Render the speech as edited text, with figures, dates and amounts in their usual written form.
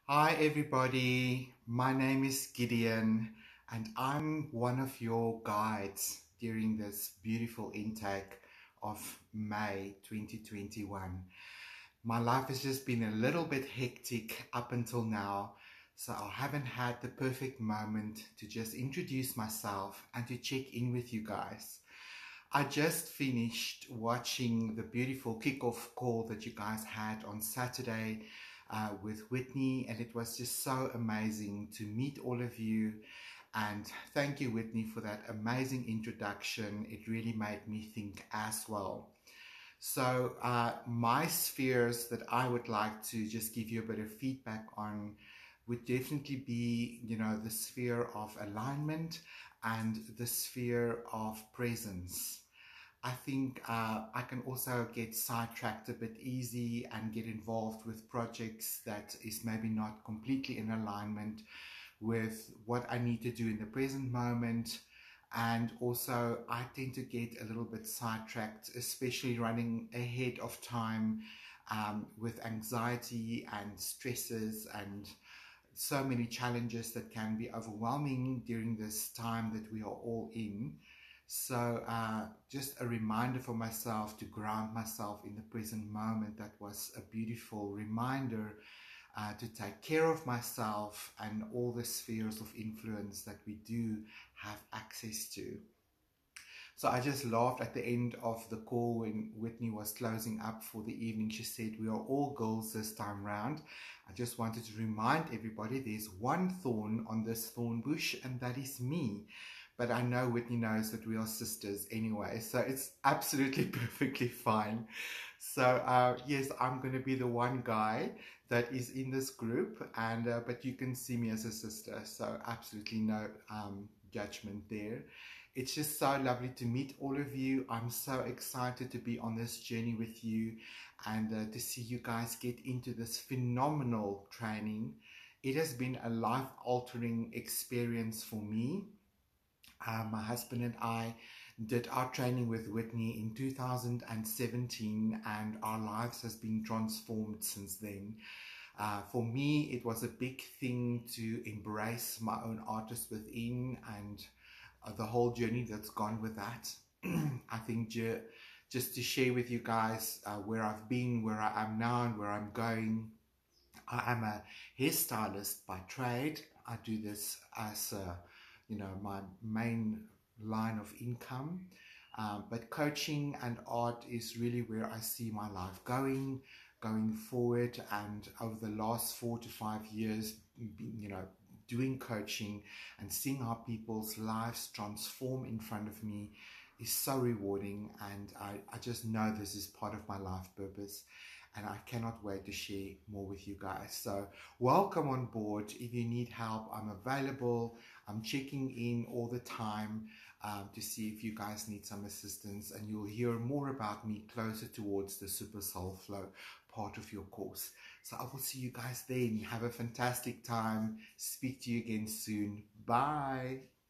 Hi, everybody. My name is Gideon, and I'm one of your guides during this beautiful intake of May 2021. My life has just been a little bit hectic up until now, so I haven't had the perfect moment to just introduce myself and to check in with you guys. I just finished watching the beautiful kickoff call that you guys had on Saturday with Whitney, and it was just so amazing to meet all of you. And thank you, Whitney, for that amazing introduction. It really made me think as well. So, my spheres that I would like to just give you a bit of feedback on would definitely be, the sphere of alignment and the sphere of presence. I think I can also get sidetracked a bit easy and get involved with projects that is maybe not completely in alignment with what I need to do in the present moment. And also, I tend to get a little bit sidetracked, especially running ahead of time with anxiety and stresses and so many challenges that can be overwhelming during this time that we are all in. So, just a reminder for myself to ground myself in the present moment. That was a beautiful reminder to take care of myself and all the spheres of influence that we do have access to. So I just laughed at the end of the call when Whitney was closing up for the evening. She said, "We are all girls this time round." I just wanted to remind everybody there's one thorn on this thorn bush, and that is me. But I know Whitney knows that we are sisters anyway, so it's absolutely perfectly fine. So yes, I'm going to be the one guy that is in this group, and but you can see me as a sister, so absolutely no judgment there. It's just so lovely to meet all of you. I'm so excited to be on this journey with you and to see you guys get into this phenomenal training. It has been a life-altering experience for me. My husband and I did our training with Whitney in 2017, and our lives has been transformed since then. For me, it was a big thing to embrace my own artist within and the whole journey that's gone with that. I think just to share with you guys where I've been, where I am now, and where I'm going. I am a hairstylist by trade. I do this as my main line of income. But coaching and art is really where I see my life going forward. And over the last 4 to 5 years, doing coaching and seeing how people's lives transform in front of me is so rewarding. And I just know this is part of my life purpose. And I cannot wait to share more with you guys. So welcome on board. If you need help, I'm available. I'm checking in all the time to see if you guys need some assistance, and you'll hear more about me closer towards the Super Soul Flow part of your course. So I will see you guys then. Have a fantastic time. Speak to you again soon. Bye.